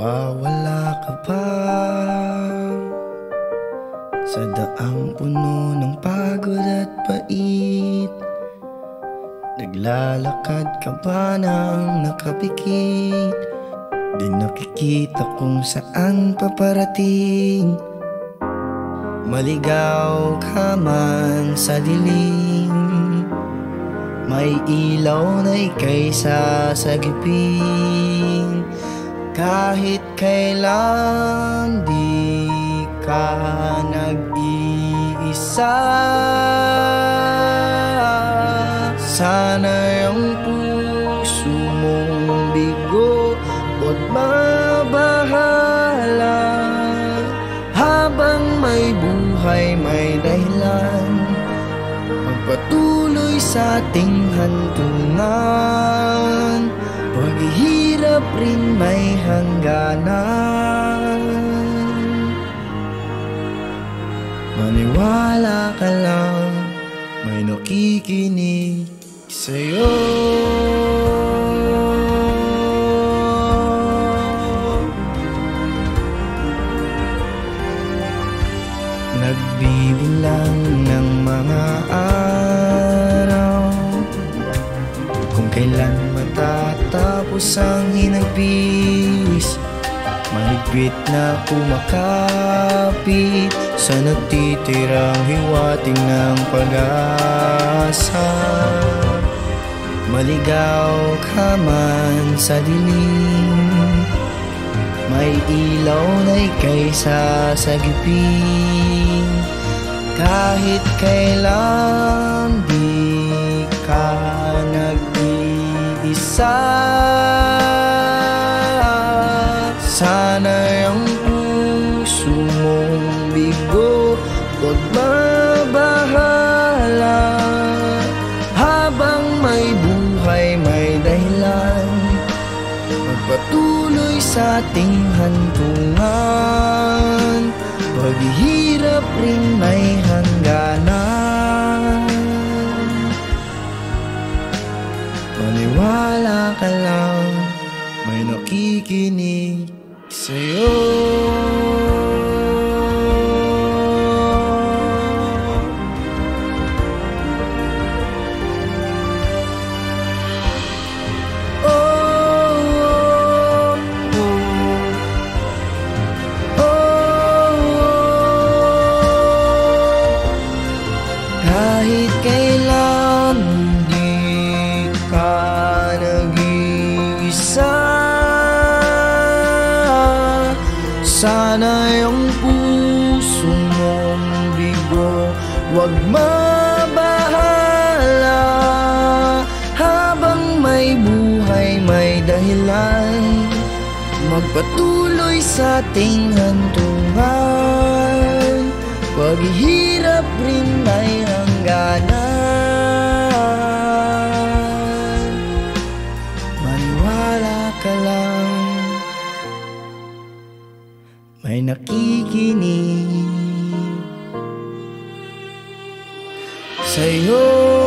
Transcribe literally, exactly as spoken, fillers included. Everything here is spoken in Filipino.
Nawawala ka ba sa daang puno ng pagod at pait? Naglalakad ka ba ng nakapikit? Di nakikita kung saan paparating. Maligaw ka man sa dilim, may ilaw na ika'y sasagipin. Kahit kailan di ka nag-iisa, sana ang puso mong bigo huwag mabahala. Habang may buhay may dahilan, magpatuloy sa ating hantungan. Paghihirap rin may hangganan. Maniwala ka lang, may nakikinig sa'yo. Nagbibilang ng mga araw kung kailan matatapos ang hinagpis. Mahigpit na kumakapit sa natitirang hiwating ng pag-asa. Maligaw ka man sa dilim, may ilaw na ika'y sasagipin. Kahit kailan di ka nag-iisa, sana ang puso mong bigo huwag mabahala. Habang may buhay may dahilan, magpatuloy sa ating hantungan. Paghihirap rin may hangganan. Maniwala ka lang, may nakikinig sa'yo. Kahit kailan di ka nag-iisa, sana yung puso mong bigo huwag mabahala. Habang may buhay may dahilan, magpatuloy sa ating hantungan. Paghihirap rin may hangganan. Maniwala ka lang, may nakikinig sa'yo.